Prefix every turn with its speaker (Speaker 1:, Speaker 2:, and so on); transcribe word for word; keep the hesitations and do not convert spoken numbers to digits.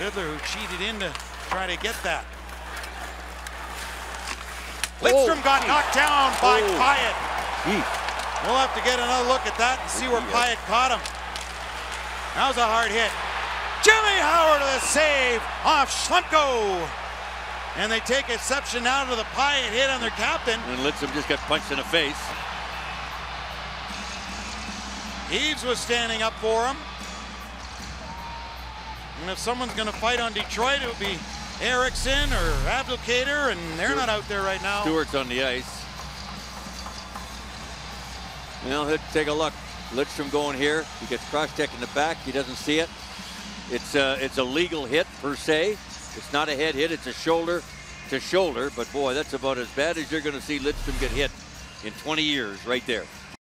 Speaker 1: Fiddler who cheated in to try to get that. Lidstrom oh, got geez. knocked down by oh. Pyatt. Geez. We'll have to get another look at that and see where Pyatt caught him. That was a hard hit. Jimmy Howard with a save off Schlemko. And they take exception now to the Pyatt hit on their captain.
Speaker 2: And Lidstrom just got punched in the face.
Speaker 1: Eves was standing up for him. And if someone's going to fight on Detroit, it would be Eriksson or Abdelkader, and they're Stewart, not out there right now.
Speaker 2: Stewart's on the ice. Well, let's take a look. Lidstrom going here. He gets cross-checked in the back. He doesn't see it. It's a, it's a legal hit per se. It's not a head hit. It's a shoulder to shoulder. But boy, that's about as bad as you're going to see Lidstrom get hit in twenty years right there.